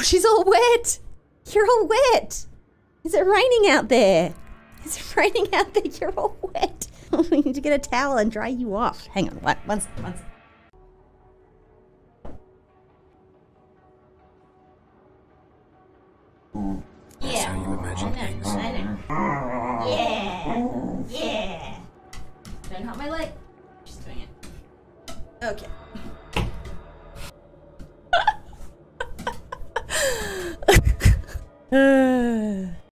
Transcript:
she's all wet. You're all wet. Is it raining out there? Is it raining out there? You're all wet. We need to get a towel and dry you off. Hang on, one second. That's how you imagine things. I know. Yeah. Don't help my leg. She's doing it. Okay.